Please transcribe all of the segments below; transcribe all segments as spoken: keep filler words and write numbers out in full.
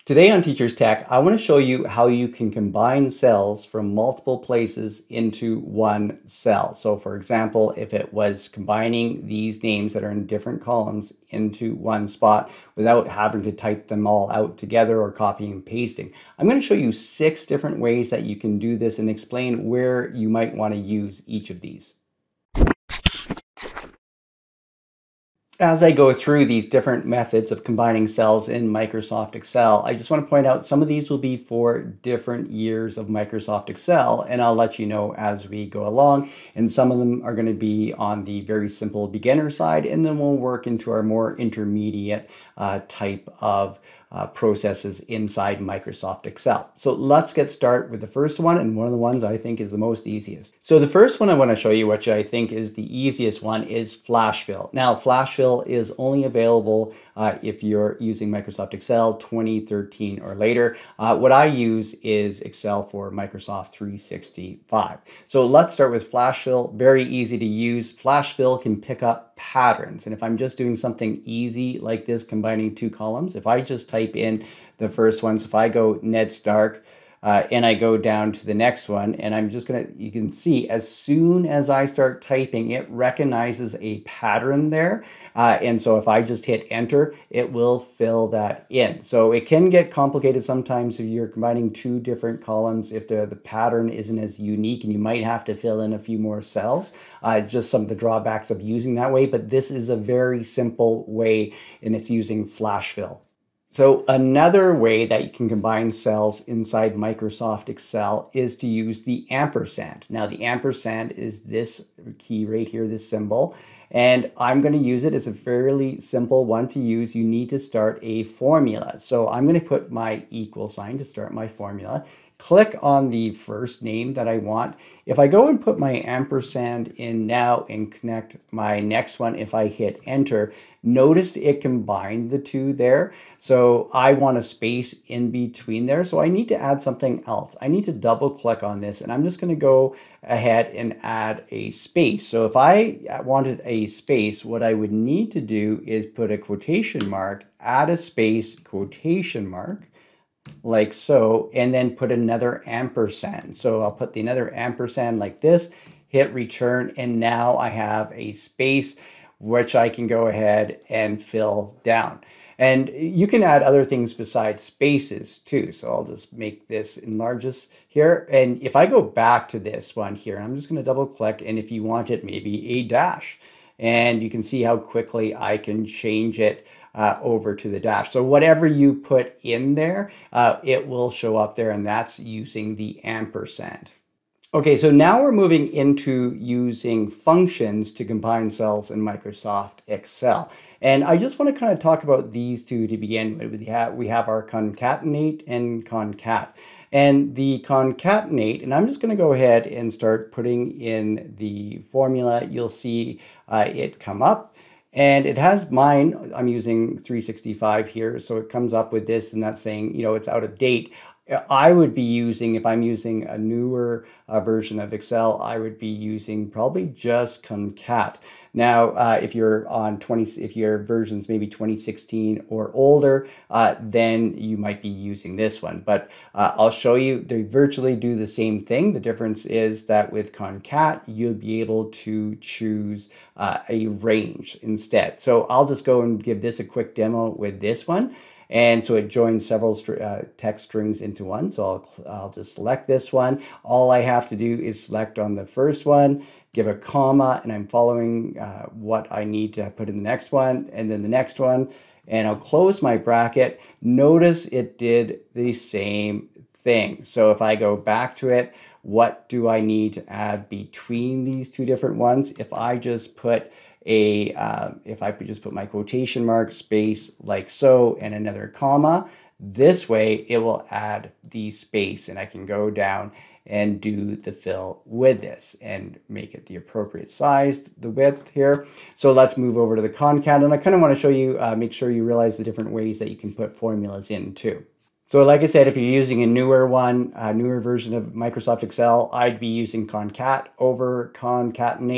Today on Teacher's Tech, I want to show you how you can combine cells from multiple places into one cell. So for example, if it was combining these names that are in different columns into one spot without having to type them all out together or copying and pasting. I'm going to show you six different ways that you can do this and explain where you might want to use each of these. As I go through these different methods of combining cells in Microsoft Excel, I just want to point out some of these will be for different years of Microsoft Excel, and I'll let you know as we go along. And some of them are going to be on the very simple beginner side, and then we'll work into our more intermediate uh, type of Uh, processes inside Microsoft Excel. So let's get started with the first one, and one of the ones I think is the most easiest. So the first one I want to show you, which I think is the easiest one, is Flash Fill. Now Flash Fill is only available uh, if you're using Microsoft Excel twenty thirteen or later. Uh, what I use is Excel for Microsoft three sixty-five. So let's start with Flash Fill. Very easy to use. Flash Fill can pick up patterns, and if I'm just doing something easy like this, combining two columns, if I just type in the first one, so if I go Ned Stark uh, and I go down to the next one, and I'm just gonna, you can see as soon as I start typing, it recognizes a pattern there. Uh, and so if I just hit enter, it will fill that in. So it can get complicated sometimes if you're combining two different columns, if the, the pattern isn't as unique, and you might have to fill in a few more cells. Uh, just some of the drawbacks of using that way, but this is a very simple way, and it's using Flash Fill. So another way that you can combine cells inside Microsoft Excel is to use the ampersand. Now the ampersand is this key right here, this symbol, and I'm going to use it. It's a fairly simple one to use. You need to start a formula. So I'm going to put my equal sign to start my formula. Click on the first name that I want. If I go and put my ampersand in now and connect my next one, if I hit enter, notice it combined the two there. So I want a space in between there. So I need to add something else. I need to double click on this, and I'm just going to go ahead and add a space. So if I wanted a space, what I would need to do is put a quotation mark, add a space, quotation mark, like so, and then put another ampersand. So I'll put the another ampersand like this, hit return, and now I have a space which I can go ahead and fill down. And you can add other things besides spaces too. So I'll just make this enlarge this here. And if I go back to this one here, I'm just going to double click, and if you want it, maybe a dash, and you can see how quickly I can change it Uh, over to the dash. So whatever you put in there, uh, it will show up there, and that's using the ampersand. Okay, so now we're moving into using functions to combine cells in Microsoft Excel. And I just want to kind of talk about these two to begin with. We have, we have our concatenate and concat. And the concatenate, and I'm just going to go ahead and start putting in the formula. You'll see uh, it come up. And it has mine, I'm using three sixty-five here, so it comes up with this, and that's saying, you know, it's out of date. I would be using, if I'm using a newer uh, version of Excel, I would be using probably just concat. Now, uh, if you're on twenty, if your version's maybe twenty sixteen or older, uh, then you might be using this one. But uh, I'll show you, they virtually do the same thing. The difference is that with concat, you'll be able to choose uh, a range instead. So I'll just go and give this a quick demo with this one. And so it joins several uh, text strings into one. So I'll, I'll just select this one. All I have to do is select on the first one, give a comma, and I'm following uh, what I need to put in the next one, and then the next one, and I'll close my bracket. Notice it did the same thing. So if I go back to it, what do I need to add between these two different ones? If I just put a, uh, if I just put my quotation mark, space, like so, and another comma, this way it will add the space, and I can go down and do the fill with this and make it the appropriate size, the width here. So let's move over to the concat, and I kind of want to show you, uh, make sure you realize the different ways that you can put formulas in too. So like I said, if you're using a newer one, a newer version of Microsoft Excel, I'd be using concat over concatenate.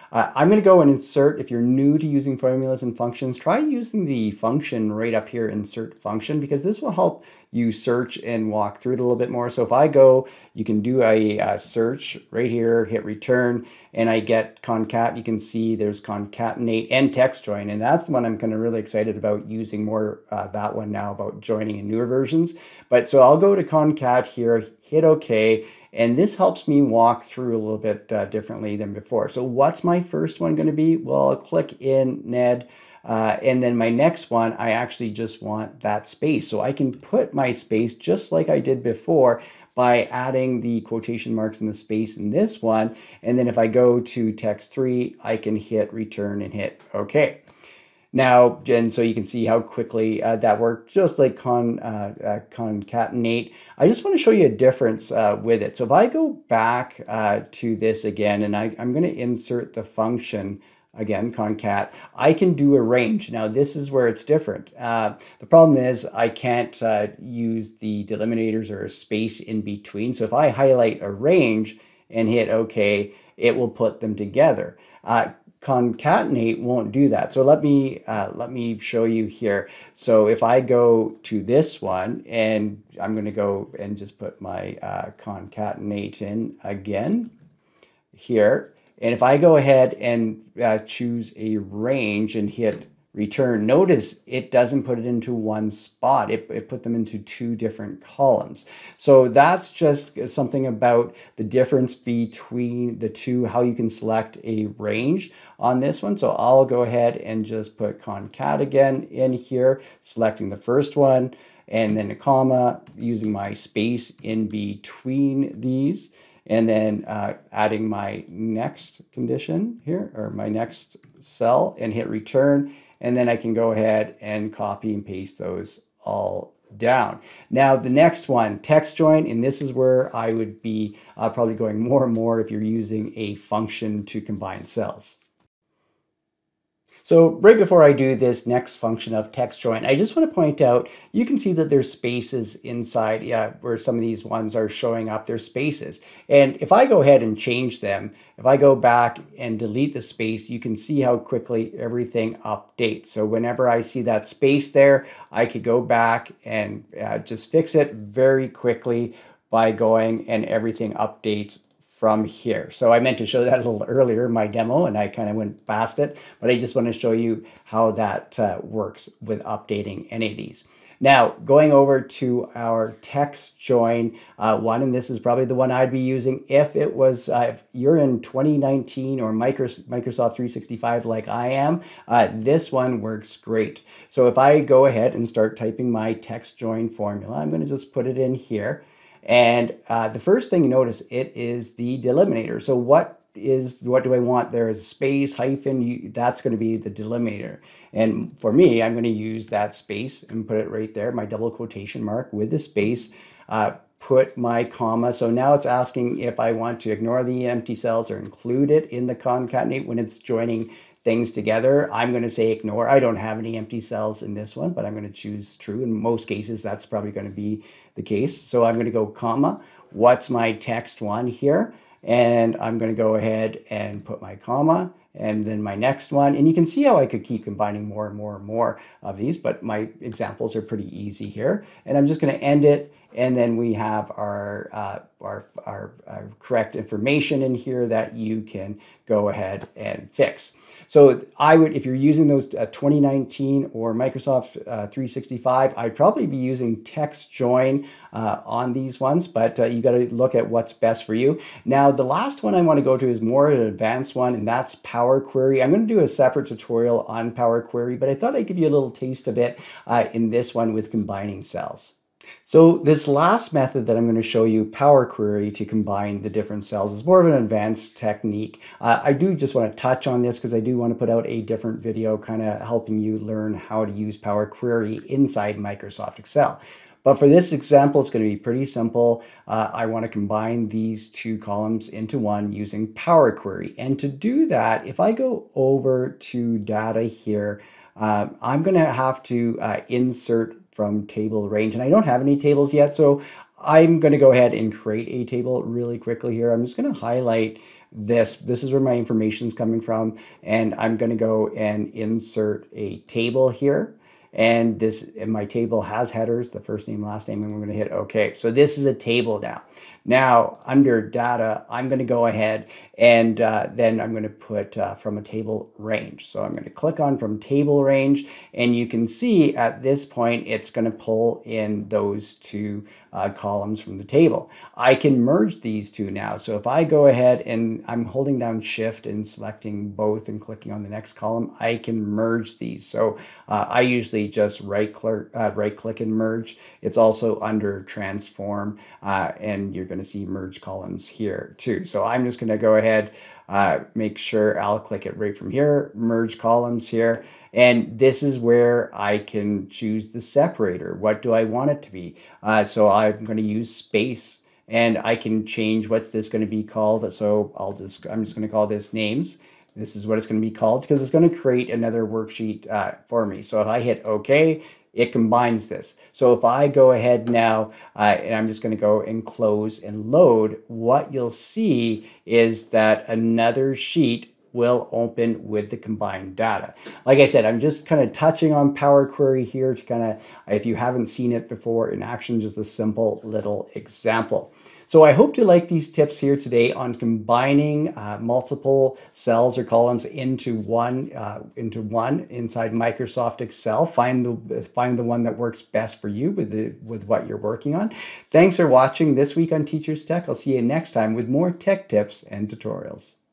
Uh, I'm going to go and insert. If you're new to using formulas and functions, try using the function right up here, insert function, because this will help you search and walk through it a little bit more. So if I go, you can do a, a search right here, hit return, and I get concat. You can see there's concatenate and text join, and that's the one I'm kind of really excited about using more, uh, that one now, about joining in newer versions. But so I'll go to concat here, hit OK, and this helps me walk through a little bit uh, differently than before. So what's my first one going to be? Well, I'll click in Ned. Uh, and then my next one, I actually just want that space. So I can put my space just like I did before by adding the quotation marks in the space in this one. And then if I go to text three, I can hit return and hit OK. Now, and so you can see how quickly uh, that worked, just like con, uh, uh, concatenate. I just want to show you a difference uh, with it. So if I go back uh, to this again, and I, I'm going to insert the function, again, concat, I can do a range. Now, this is where it's different. Uh, the problem is I can't uh, use the delimiters or a space in between. So if I highlight a range and hit OK, it will put them together. Uh, Concatenate won't do that. So let me uh, let me show you here. So if I go to this one, and I'm going to go and just put my uh, concatenate in again here. And if I go ahead and uh, choose a range and hit return, notice it doesn't put it into one spot. It, it put them into two different columns. So that's just something about the difference between the two, how you can select a range on this one. So I'll go ahead and just put concat again in here, selecting the first one, and then a comma, using my space in between these, and then uh, adding my next condition here, or my next cell, and hit return. And then I can go ahead and copy and paste those all down. Now the next one, text join, and this is where I would be uh, probably going more and more if you're using a function to combine cells. So right before I do this next function of text join, I just want to point out, you can see that there's spaces inside, yeah, where some of these ones are showing up, there's spaces. And if I go ahead and change them, if I go back and delete the space, you can see how quickly everything updates. So whenever I see that space there, I could go back and uh, just fix it very quickly by going, and everything updates from here. So I meant to show that a little earlier in my demo, and I kind of went past it, but I just want to show you how that uh, works with updating any of these. Now, going over to our text join uh, one, and this is probably the one I'd be using if it was, uh, if you're in twenty nineteen or Microsoft three sixty-five like I am, uh, this one works great. So if I go ahead and start typing my text join formula, I'm going to just put it in here. And uh, the first thing you notice, it is the delimiter. So what is, what do I want? There is space, hyphen, you, that's going to be the delimiter. And for me, I'm going to use that space and put it right there, my double quotation mark with the space, uh, put my comma. So now it's asking if I want to ignore the empty cells or include it in the concatenate when it's joining things together. I'm going to say ignore. I don't have any empty cells in this one, but I'm going to choose true. In most cases, that's probably going to be the case. So I'm going to go comma. What's my text one here? And I'm going to go ahead and put my comma, and then my next one. And you can see how I could keep combining more and more and more of these, but my examples are pretty easy here. And I'm just going to end it. And then we have our, uh, our, our, our correct information in here that you can go ahead and fix. So I would, if you're using those uh, twenty nineteen or Microsoft uh, three sixty-five, I'd probably be using text join uh, on these ones, but uh, you got to look at what's best for you. Now, the last one I want to go to is more an advanced one, and that's Power Query. I'm going to do a separate tutorial on Power Query, but I thought I'd give you a little taste of it uh, in this one with combining cells. So this last method that I'm going to show you, Power Query, to combine the different cells, is more of an advanced technique. Uh, I do just want to touch on this because I do want to put out a different video kind of helping you learn how to use Power Query inside Microsoft Excel. But for this example, it's going to be pretty simple. Uh, I want to combine these two columns into one using Power Query. And to do that, if I go over to data here, uh, I'm going to have to uh, insert from table range, and I don't have any tables yet, so I'm going to go ahead and create a table really quickly here. I'm just going to highlight this. This is where my information is coming from. And I'm going to go and insert a table here. And this, and my table has headers, the first name, last name, and we're going to hit OK. So this is a table now. Now, under data, I'm going to go ahead and uh, then I'm going to put uh, from a table range. So I'm going to click on from table range, and you can see at this point, it's going to pull in those two uh, columns from the table. I can merge these two now. So if I go ahead and I'm holding down Shift and selecting both and clicking on the next column, I can merge these. So uh, I usually just right click, uh, right click and merge. It's also under transform, uh, and you're going to see merge columns here too. So I'm just going to go ahead, uh, make sure I'll click it right from here, merge columns here. And this is where I can choose the separator. What do I want it to be? Uh, so I'm going to use space, and I can change what's this going to be called. So I'll just, I'm just going to call this names. This is what it's going to be called because it's going to create another worksheet uh, for me. So if I hit OK, it combines this. So if I go ahead now, uh, and I'm just going to go and close and load, what you'll see is that another sheet will open with the combined data. Like I said, I'm just kind of touching on Power Query here to kind of, if you haven't seen it before in action, just a simple little example. So I hope you like these tips here today on combining uh, multiple cells or columns into one, uh, into one inside Microsoft Excel. Find the find the one that works best for you with the with what you're working on. Thanks for watching this week on Teachers Tech. I'll see you next time with more tech tips and tutorials.